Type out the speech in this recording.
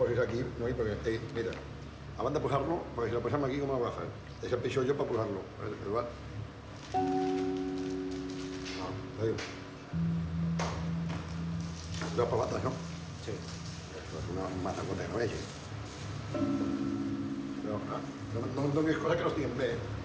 posis aquí, noi, perquè, mira, abans de posar-lo, perquè si lo posem aquí, com l'agafes? Deixa el peixó jo per posar-lo. No, diu. Veu pelota, això? Sí. Això és una matacota que no vegi. No em donis coses que no estiguen bé.